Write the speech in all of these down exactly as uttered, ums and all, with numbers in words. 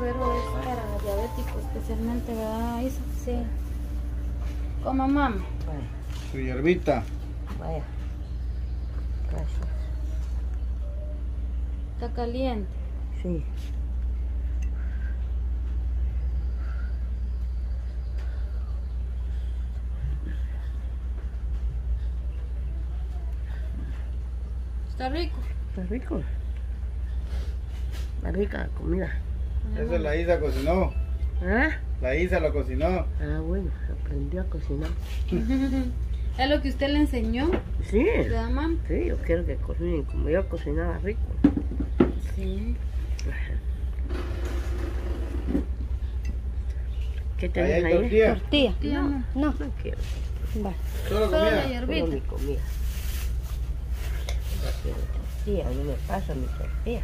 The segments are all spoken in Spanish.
suero es para diabéticos, especialmente, ¿verdad, Isa? Sí. Coma, mamá. Vaya. Su hierbita. Vaya. Gracias. Está caliente. Sí. Está rico. Está rico. Está rica la comida. Eso la Isa cocinó. ¿Ah? La Isa lo cocinó. Ah, bueno, aprendió a cocinar. ¿Es lo que usted le enseñó? Sí. ¿Verdad, mamá? Sí, yo quiero que cocinen como yo cocinaba rico. Sí. ¿Qué Ahí tenés hay ahí? tortilla. Tortilla. Tía, no. No. No quiero. Va. Solo Solo la comida. Solo hierbita. mi comida. No quiero tortilla, a mí me pasa mi tortilla.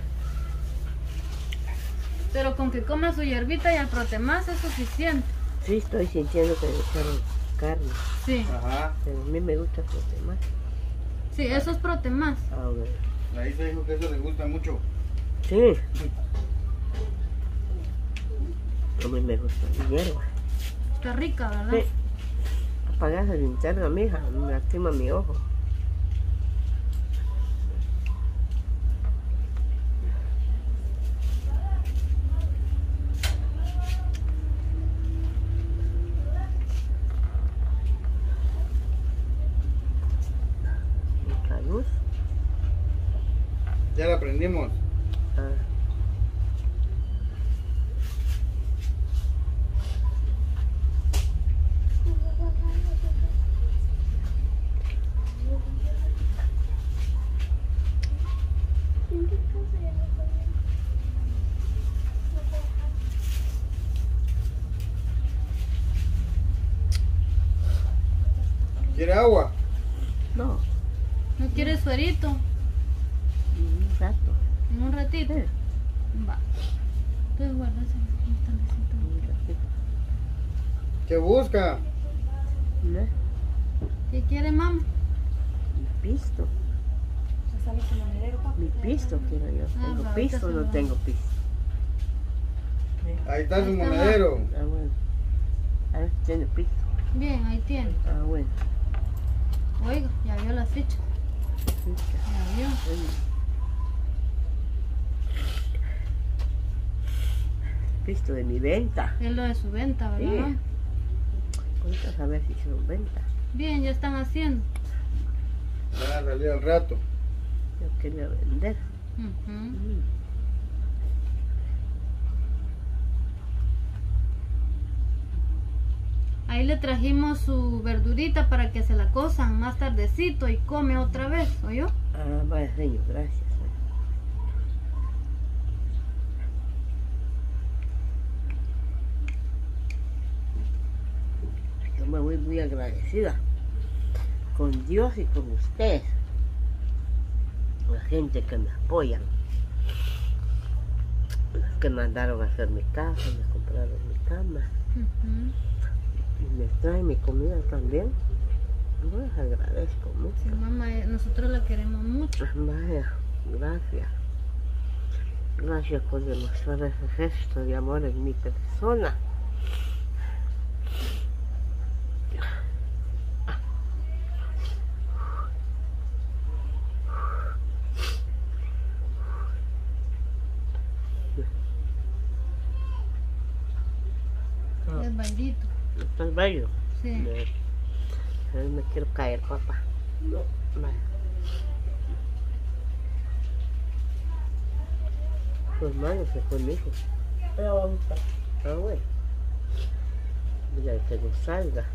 Pero con que coma su hierbita y el protemás es suficiente. Sí, estoy sintiendo que me echaron carne, Sí. Ajá. pero a mí me gusta el más. Sí, eso es protemás. Ah, bueno. La Isa dijo que eso le gusta mucho. Sí. A mí me gusta mi hierba. Está rica, ¿verdad? Sí. Apagas el linterna, mija, me lastima mi ojo. Mucha luz. Ya la prendimos. Ah. ¿Quiere agua? No, ¿No quiere suerito? un rato. ¿En un ratito? Sí, Va. Entonces guardas un tantecito. un ratito. ¿Qué busca? ¿No? ¿Qué quiere, mamá? Mi pisto. Mi pisto quiero yo. Ah, ¿Tengo va, pisto o ahorita no se tengo pisto? Ahí está su Ahí está, monedero. Ah, bueno. A ver, tiene pisto. Bien, ahí tiene. Ah, bueno. Oiga, ya vio las fichas. Ya vio. Pisto de mi venta. Es lo de su venta, ¿verdad? Sí. mamá? Ahorita a ver si son venta. Bien, ya están haciendo. Van a salir al rato. Yo quería vender. Ujú. Mm. Ahí le trajimos su verdurita para que se la cosan más tardecito y come otra vez, ¿oyó? Ah, vaya, señor, gracias. Yo me voy muy agradecida con Dios y con ustedes, la gente que me apoyan, los que mandaron a hacer mi casa, me compraron mi cama Ujú. y me traen mi comida también. Yo les agradezco Sí, mucho. mamá, eh, nosotros la queremos mucho. Vaya, gracias. Gracias por demostrar ese gesto de amor en mi persona. Es bailito. ¿Estás bello? Sí. Me, a ver, me quiero caer, papá. No, vaya. Su hermano se fue, mi hijo. Ah, bueno. Mira, que no salga.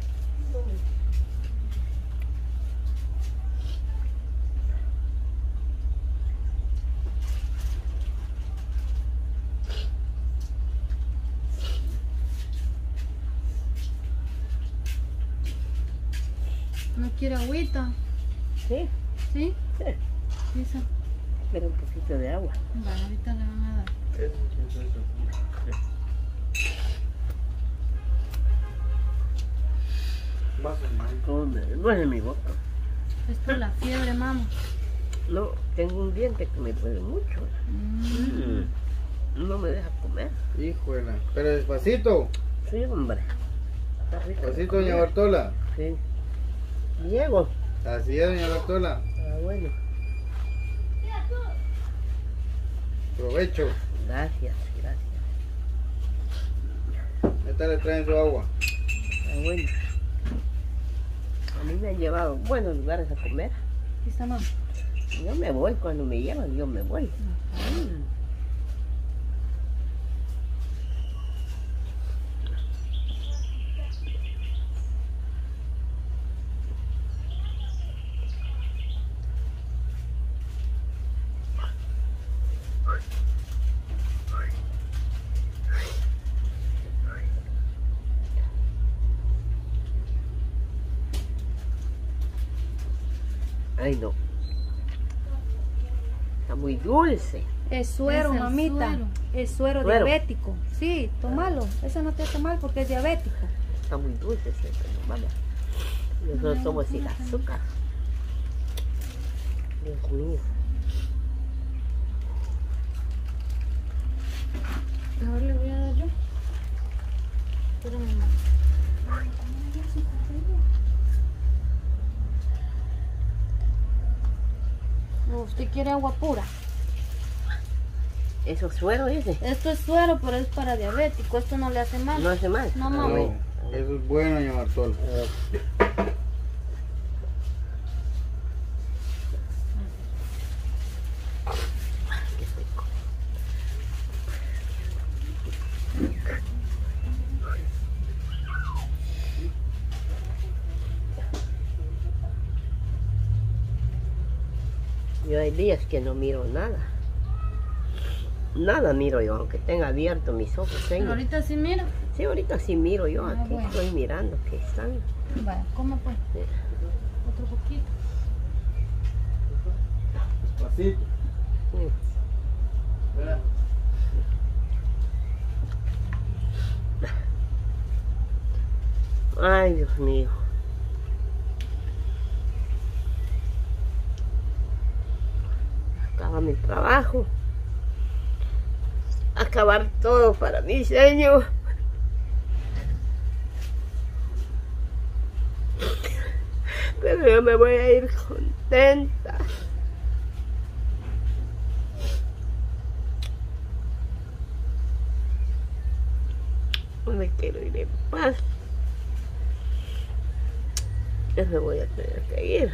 ¿No quiere agüita? Sí, ¿Sí? sí. Isa. Quiero un poquito de agua. Vale, ahorita le van a dar. Eso, eso, eso. Vaso, man. ¿Cómo me duele mi boca? Es por la fiebre, mamá. No, tengo un diente que me duele mucho. Mm. Mm. No me deja comer. Híjole. Pero despacito. Sí, hombre. Está rico. Despacito, la doña comida. Bartola. Sí. Diego. Así es, doña Bartola. Ah, bueno. Provecho. Gracias, gracias. Esta le traen su agua. Ah, bueno. A mí me han llevado a buenos lugares a comer. Aquí está, mamá. Yo me voy cuando me llevan, yo me voy. Mm. Ay, no. Está muy dulce. Es suero, Es el mamita. suero. Es suero, Suero. diabético. Sí, tómalo. Eso no te hace mal porque es diabético. Está muy dulce ese, mamá. Yo solo tomo sin azúcar. Dios mío. Ahora le voy a dar yo. Espérame, mamá. No, ¿usted quiere agua pura? ¿Eso es suero, dice? Esto es suero, pero es para diabético. Esto no le hace mal. No hace mal. No, Ah, mamá. bueno. No, eso es bueno, doña Bartola. Qué rico. Yo hay días que no miro nada. Nada miro yo, aunque tenga abierto mis ojos. Pero Tengo. ahorita sí mira. Sí, ahorita sí miro yo. Ah, Aquí bueno. estoy mirando que están. Vaya, come pues. Sí. Otro poquito. Despacito. Sí. Espera. Ay, Dios mío. Acaba mi trabajo. Acabar todo para mi sueño. Pero yo me voy a ir contenta. Me quiero ir en paz. Yo me voy a tener que ir.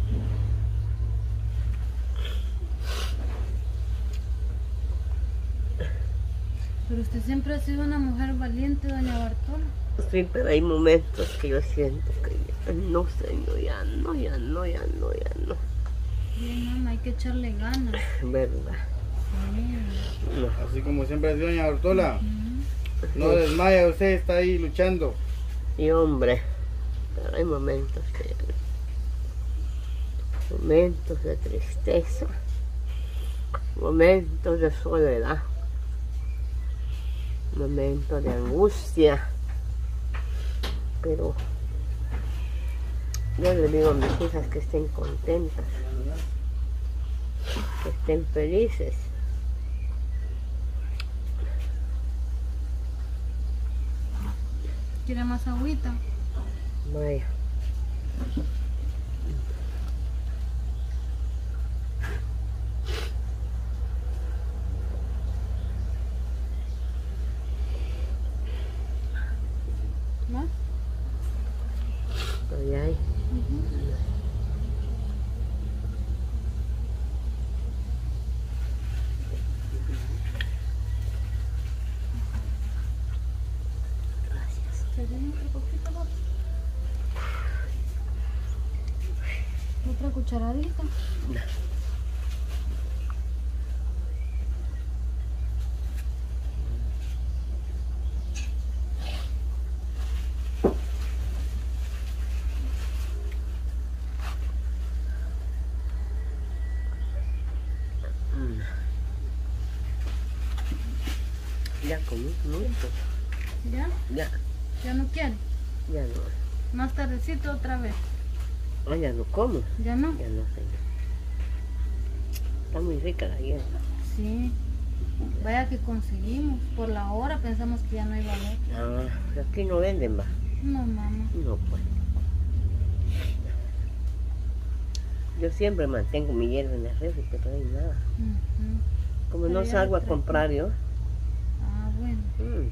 Pero usted siempre ha sido una mujer valiente, doña Bartola. Sí, pero hay momentos que yo siento que ya no, señor, ya no, ya no, ya no, ya no. Bien, mamá, hay que echarle ganas. ¿Verdad? Sí. No. Así como siempre ha sido, doña Bartola. No desmaya, usted está ahí luchando. Y hombre, pero hay momentos que... Momentos de tristeza. Momentos de soledad. Momentos de angustia. Pero yo les digo a mis hijas que estén contentas, que estén felices. ¿Quiere más agüita? Vaya. ¿Más? Ahí hay. Gracias. ¿Se tiene otro poquito, papá? ¿Otra cucharadita? Ya comí mucho. ¿Ya? Ya, ¿Ya no quiere? ya no. Más tardecito otra vez. Ah, ya no como. ¿Ya no? Ya no, señor. Está muy rica la hierba. Sí. Vaya que conseguimos. Por la hora pensamos que ya no iba a haber. Ah, aquí no venden más. No, mamá. No, pues. Yo siempre mantengo mi hierba en el refri, pero no hay nada. Ujú. Como Pero no ya salgo lo a traje. comprar yo. Ah, bueno. mm.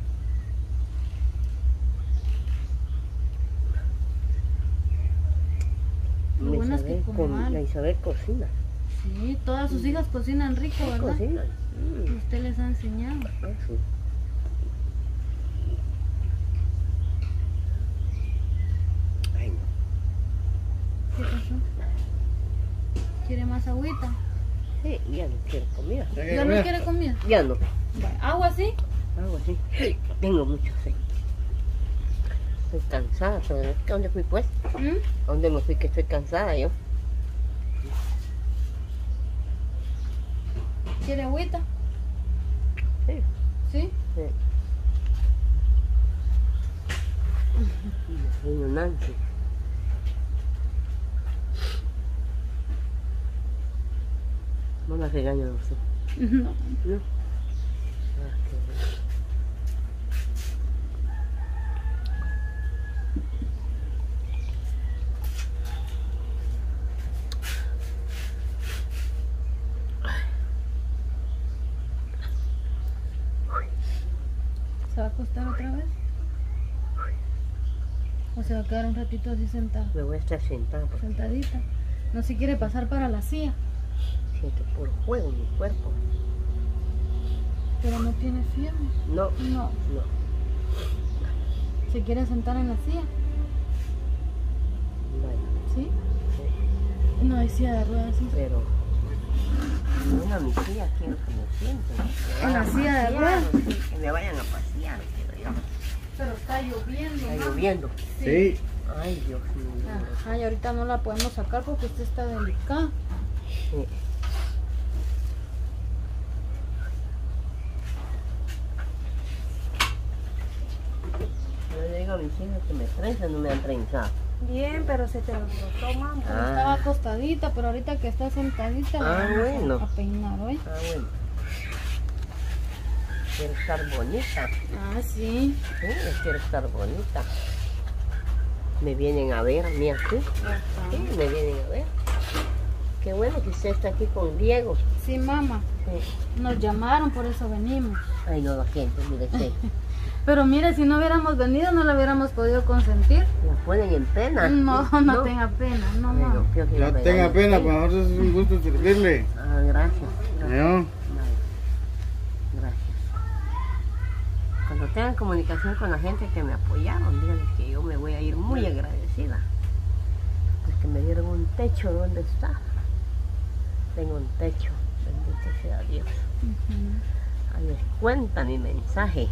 Lo La bueno es que Isabel come con- mal. La Isabel cocina. Sí, todas sus hijas cocinan rico, ¿verdad? Cocina. Mm, Usted les ha enseñado. eso. Ay, no. ¿Qué pasó? ¿Quiere más agüita? Sí, ya no quiero comida. ¿Ya que ¿Ya no comer? quiere comida? Ya no. ¿Agua sí? Algo así. Tengo mucho sed. Estoy cansada. ¿Sabes a dónde fui pues? ¿Mm? ¿A dónde me fui que estoy cansada yo? ¿Quiere agüita? Sí. ¿Sí? Sí. Vino Nancy. No la regañan a usted. No. ¿No? Ah, qué bueno. ¿Se va a acostar otra vez? ¿O se va a quedar un ratito así sentada? Me voy a estar sentada porque Sentadita. No se quiere pasar para la silla, siento puro fuego en mi cuerpo. pero no tiene fiebre. No, No. no. ¿Se quiere sentar en la silla? Bueno, ¿Sí? sí. No hay silla de ruedas, sí. Pero una mi tía quiero que me sienten. que ¿En la vayan a silla de pasear, ruedas? sí, que me vayan a pasear, quiero yo. Pero está lloviendo. Está mamá. lloviendo. Sí. Ay, Dios mío. Ajá, y ahorita no la podemos sacar porque usted está delicada. Sí. Yo le digo a mis hijas que me trenzan, no me han trenzado. Bien, pero se te alborotó, mamá. Pero Ah. estaba acostadita, pero ahorita que está sentadita la Ah, vamos a- bueno. a peinar hoy. Ah, bueno. Quiero estar bonita. Ah, sí. Sí, yo quiero estar bonita. Me vienen a ver a mí aquí. Sí, me vienen a ver. Qué bueno que usted está aquí con Diego. Sí, mamá. Sí. Nos llamaron, por eso venimos. Ay, no, la gente, mire usted. Pero mire, si no hubiéramos venido, no la hubiéramos podido consentir. Nos ponen en pena. No, no, tenga pena, no, Ay, mamá. no, creo que No me tenga regañan. pena, para nosotros es un gusto servirle. Ah, gracias. gracias. ¿No? Vale. Gracias. Cuando tengan comunicación con la gente que me apoyaron, díganles que yo me voy a ir muy agradecida. Porque me dieron un techo donde está. Tengo un techo, bendito sea Dios. Ujú. Ahí les cuenta mi mensaje.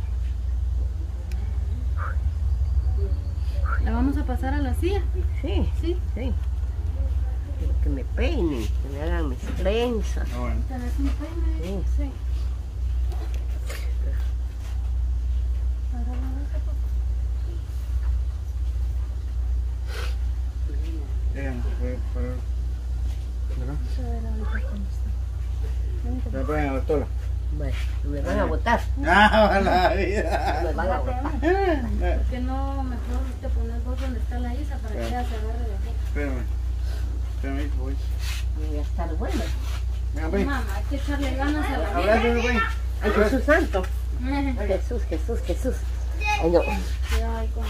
¿La vamos a pasar a la silla? Sí, Sí. sí. Quiero que me peinen, que me hagan mis trenzas. Ah, bueno. ¿Tenés un peine? Sí. Sí. Ahora la vas a pasar. Ya, fue para... ¿Verdad? Vamos a ver ahorita cómo está. Vente, Me ponen a la tola. Bueno, me van a botar. ¡Ah, la vida! Me van a botar. Eh, ¿Por qué no mejor te pones vos donde está la Isa para que Sí. ella se agarre de aquí? Espérame. Espérame, hijo, voy. Voy a estar buena. Venga, pues. Mamá, hay que echarle ganas a la vida. Abrázame, pues. Ay, Jesús santo. Jesús, Jesús, Jesús. Ay, no. Cuidado ahí con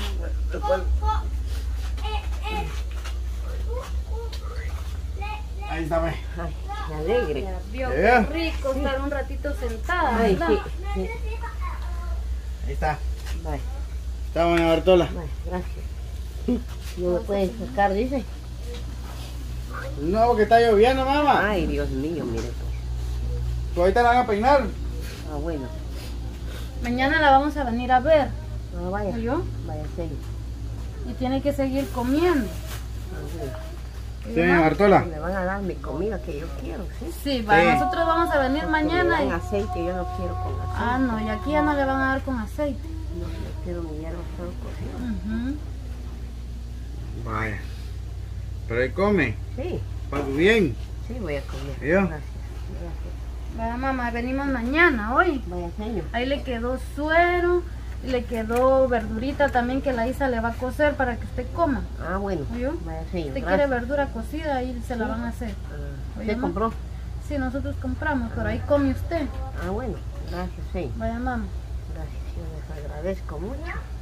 Ahí está, pues. Ay, me alegre. Ya vio Ya. qué rico estar un ratito sentada, Ay, ¿verdad? sí, sí. Ahí está. Bye, Está buena Bartola. bye, gracias. No me pueden sacar, dice. No, porque está lloviendo, mamá. Ay, Dios mío, mire pues. Pues ahorita la van a peinar. Ah, bueno. Mañana la vamos a venir a ver, No, vaya. ¿oyó? Vaya, serio. Y tiene que seguir comiendo. Ah, bueno. Sí, Bartola. Me van a dar mi comida que yo quiero, ¿sí? Sí, va, Sí. nosotros vamos a venir Porque mañana me y... dan aceite, yo no quiero con aceite. Ah, no, y aquí ya no le van a dar con aceite. No, yo quiero mi hierba solo cocida. Ujú. Vaya. Pero ahí come. Sí, Para tu bien. sí, voy a comer. ¿Yo? Gracias, gracias. Vaya mamá, venimos mañana, hoy. Vaya, señor. Ahí le quedó suero, y le quedó verdurita también que la Isa le va a cocer para que usted coma. Ah, bueno. ¿Oyó? Vaya, señor. Usted quiere gracias. verdura cocida, ahí se la van a hacer. Ah, Oye, ¿usted ma. compró? Sí, nosotros compramos, pero ahí come usted. Ah, bueno. Gracias, señor. Vaya mamá. Gracias, yo les agradezco mucho.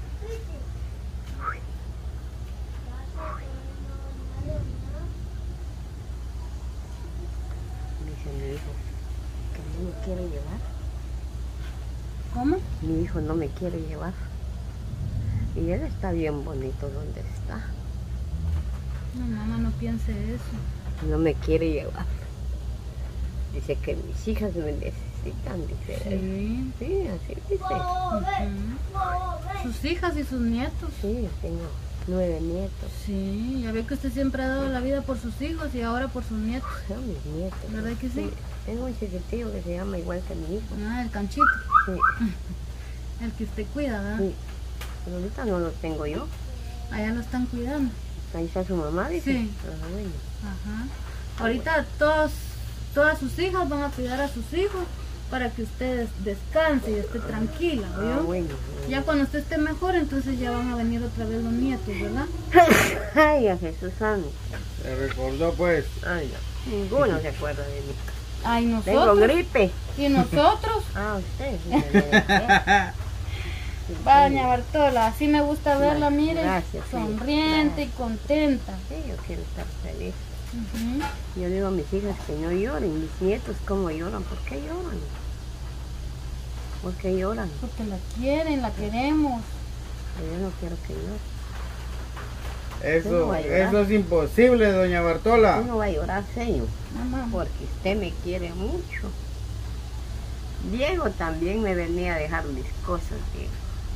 Dice mi hijo que no me quiere llevar. ¿Cómo? Mi hijo no me quiere llevar. Y él está bien bonito donde está. No, mamá, no piense eso. No me quiere llevar. Dice que mis hijas me necesitan, dice él. Sí. Sí, así dice. Ujú. Sus hijas y sus nietos. Sí, yo tengo nueve nietos. Sí, ya ve que usted siempre ha dado la vida por sus hijos y ahora por sus nietos. Son mis nietos. ¿Verdad que sí? Tengo un chiquitillo que se llama igual que mi hijo. Ah, el canchito. Sí, El que usted cuida, ¿verdad? sí. Pero ahorita no lo tengo yo. Allá lo están cuidando. Ahí está su mamá, dice. Sí. Ah, bueno. Ajá. Ahorita todos, todas sus hijas van a cuidar a sus hijos para que usted descanse y esté tranquila, Ah, ¿oyó? bueno. Ya cuando usted esté mejor, entonces ya van a venir otra vez los nietos, ¿verdad? Ay, a Jesús santo. Se recordó pues. Ay, no. Ninguno se acuerda de mí. Ay, Tengo nosotros. gripe. ¿Y nosotros? Ah, usted. Sí, me lo decía. Doña Bartola, así me gusta verla, mire, Gracias, sí. sonriente y contenta. Sí, yo quiero estar feliz. Ujú. Yo digo a mis hijas que no lloren, mis nietos cómo lloran, ¿por qué lloran? ¿Por qué lloran? Porque la quieren, la queremos. Pero yo no quiero que lloren. Eso, ¿Cómo va a llorar? eso es imposible, doña Bartola. Usted no va a llorar, señor, Mamá. porque usted me quiere mucho. Diego también me venía a dejar mis cosas, Diego.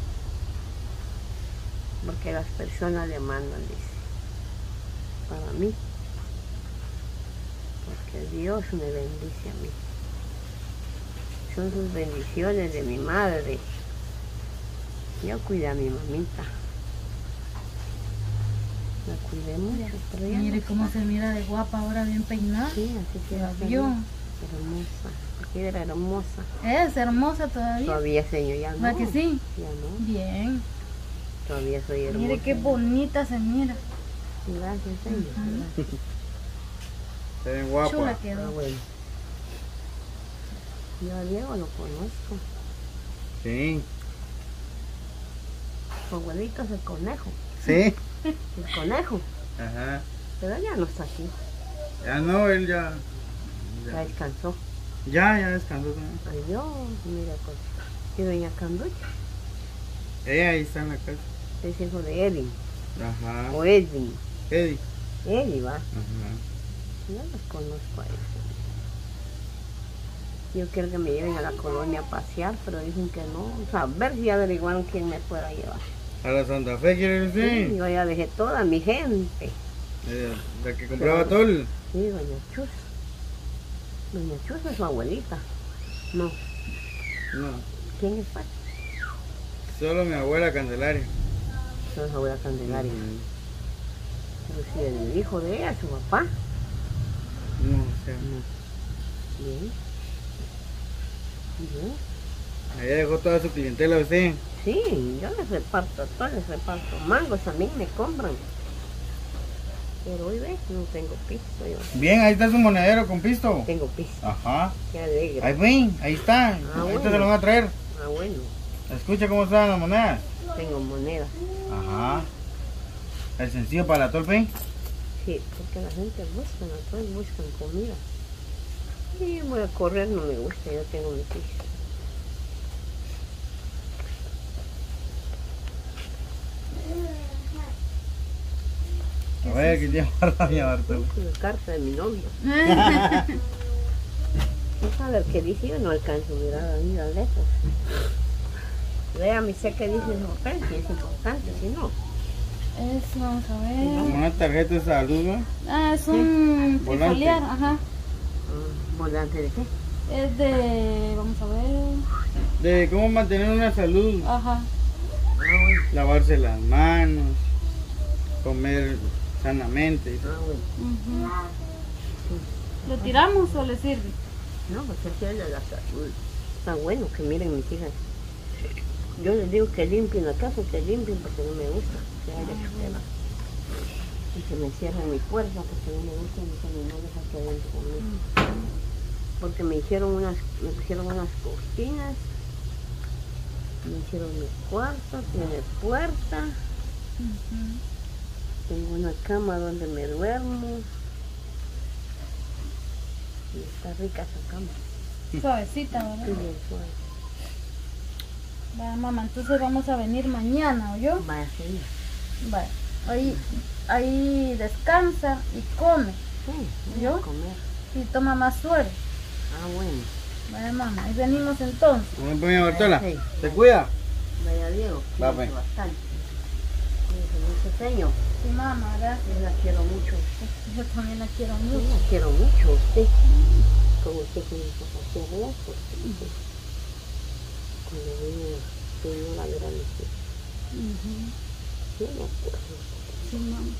Porque las personas le mandan, dice, para mí. Porque Dios me bendice a mí. Son sus bendiciones de mi madre. Yo cuidé a mi mamita. La cuidé mucho, pero ya Mire no cómo está. se mira de guapa ahora, bien peinada. Sí, así que Ya era vio. hermosa. Porque era hermosa. Es hermosa todavía. Todavía, señor, ya no. ¿Va que sí? Ya no. Bien. Todavía soy hermosa. Mire qué bonita se mira. Gracias, señor. Ujú. Gracias. Se ven Chula guapa. Ah, quedó. bueno. Yo a Diego lo conozco. Sí. Su abuelito es el conejo. Sí. El conejo. Ajá. Pero ya no está aquí. Ya no, él ya. Ya Ya, descansó. ya, ya descansó también. Ay, Dios, mira, pues. Y doña Canducha Ella ahí está en la casa. es hijo de Edwin. Ajá. O Edwin. Eddie. Edwin, va. Ajá. Yo los conozco a ellos. Yo quiero que me lleven a la colonia a pasear, pero dicen que no. O sea, a ver si averiguaron quién me pueda llevar. A la Santa Fe, ¿quiere Sí, decir? yo ya dejé toda mi gente. Eh, la que compraba todo el... Sí, doña Chus. Doña Chus es su abuelita. No. No, ¿Quién es Pachi? solo mi abuela Candelaria. Su abuela Candelaria. Ujú. Pero si el hijo de ella, su papá. No, o sea, Bien. Bien. allá dejó toda su clientela usted. Sí, yo les reparto, a todos les reparto. Mangos también me compran. Pero hoy ves, no tengo pisto yo. Bien, ahí está su monedero con pisto. Tengo pisto. Ajá. Qué alegre. Ahí ven, ahí está. Ahorita bueno. se lo van a traer. Ah, bueno. Escucha cómo están las monedas. Tengo monedas. Ajá. El sencillo para la tolpe. Sí, porque la gente busca, todos buscan comida. Y yo voy a correr, no me gusta, yo tengo mi pisto. A ver, ¿qué tiene para mi Bartolo? La carta de mi novio. No saber qué dice, yo no alcanzo a mirar a mí a lejos. Véame, sé qué dice el papel, si es importante, si no. Es, vamos a ver. Como una tarjeta de salud, ¿no? Ah, es un Volante. foliar, ajá. Ah, ¿volante de qué? Es de, vamos a ver. De cómo mantener una salud. Ajá. Ah, bueno. Lavarse las manos. Comer sanamente. Ah, bueno. Ujú. ¿Lo tiramos o le sirve? No, pues es que la salud está bueno que miren mis hijas. Yo les digo que limpien la casa, que limpien porque no me gusta que haya chupela. Y que me cierren mi puerta porque no me gustan mis animales aquí adentro conmigo. Porque me hicieron unas, me pusieron unas cortinas, me hicieron mi cuarto, tiene puerta, Ujú. tengo una cama donde me duermo. Y está rica esa cama. Suavecita, Sí, ¿verdad? bien suave. Vaya, mamá, entonces vamos a venir mañana, ¿o yo? Vaya, señor. Vaya, ahí, ahí descansa y come. Sí, voy ¿Yo? a comer. Y toma más suero. Ah, bueno. Vaya, mamá, ahí venimos entonces. ¿Cómo me ponía Bartola? Sí. ¿Te cuida? Vaya, Diego. Va, cuídate pues. bastante. Cuídese mucho, señor. Sí, mamá, gracias. Yo la quiero mucho a usted. Yo también la quiero Yo mucho. la quiero mucho a usted. Como usted con mi papá se arregla, porque cuando vino la señora grande, Ujú. yo me acuerdo. Sí, mamá.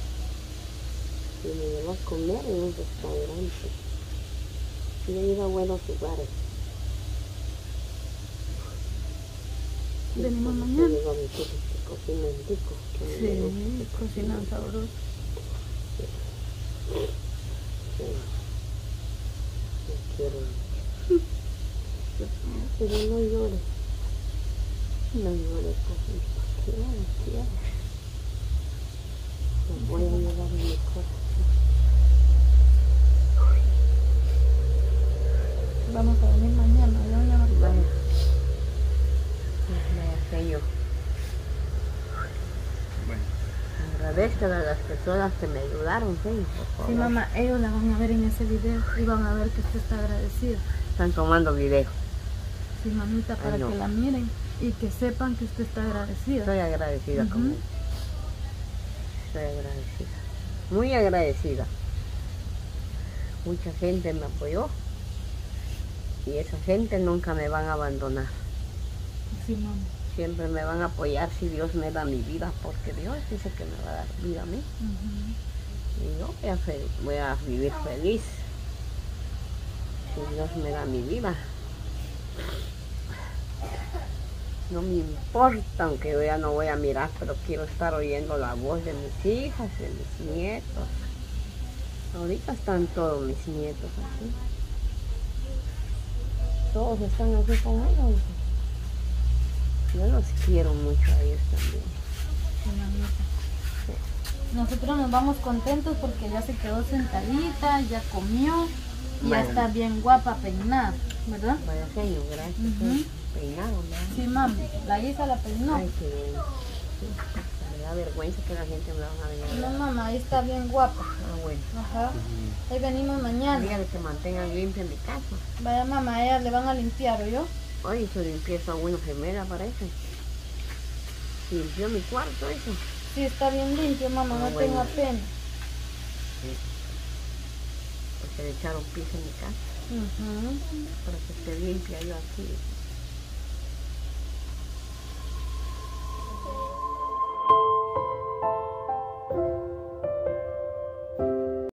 Y me llevó a comer en un restaurante. Y yo iba a buenos lugares. Venimos Y mañana. digo a mis hijos que cocinan rico. Que a mí me gusta Sí, que cocinan sabroso. Sí. Te quiero mucho. Pero no llores. No llores por mí, porque yo no quiero. Te voy a llevar en mi corazón. Vamos a venir mañana, ¿ya, doña Marta? Vaya. Vaya, señor. Bueno. Agradezco a las personas que me ayudaron, señor, por favor. Sí, mamá, ellos la van a ver en ese video y van a ver que usted está agradecida. Están tomando video. Sí, mamita, para Ay, no. que la miren y que sepan que usted está agradecida. Estoy agradecida Ujú. con él. Estoy agradecida. Muy agradecida. Mucha gente me apoyó. Y esa gente nunca me van a abandonar. Sí, mamá. Siempre me van a apoyar si Dios me da mi vida, porque Dios dice que me va a dar vida a mí. Ujú. Y yo voy a, fe- voy a vivir feliz. Si Dios me da mi vida. No me importa, aunque yo ya no voy a mirar, pero quiero estar oyendo la voz de mis hijas, de mis nietos. Ahorita están todos mis nietos aquí. Todos están aquí con ellos. Yo los quiero mucho a ellos también. Sí, mamita. Nosotros nos vamos contentos porque ya se quedó sentadita, ya comió y ya Bueno. está bien guapa peinada, ¿verdad? Vaya señor, gracias. Ujú. Sí. Peinado, ¿no? Sí, mami, la Isa la peinó. Ay, qué bien. Sí. Me da vergüenza que la gente me va a venir a No, ver. mamá, ahí está bien guapa. Ah, bueno. Ajá. Ahí venimos mañana. Dígale que mantengan limpia mi casa. Vaya, mamá, ellas le van a limpiar, ¿o yo? Oye, su limpieza buena gemela parece. Limpió mi cuarto, eso. Sí, está bien limpio, mamá, Ah, no bueno. tenga pena. Porque le echaron piso en mi casa. Ujú. Para que esté limpia yo aquí.